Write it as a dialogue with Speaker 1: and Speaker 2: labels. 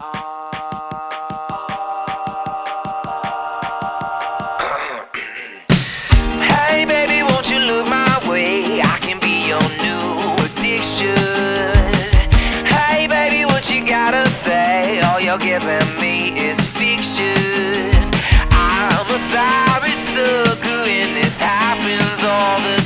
Speaker 1: Hey baby, won't you look my way? I can be your new addiction. Hey baby, what you gotta say? All you're giving me is fiction. I'm a sorry sucker and this happens all the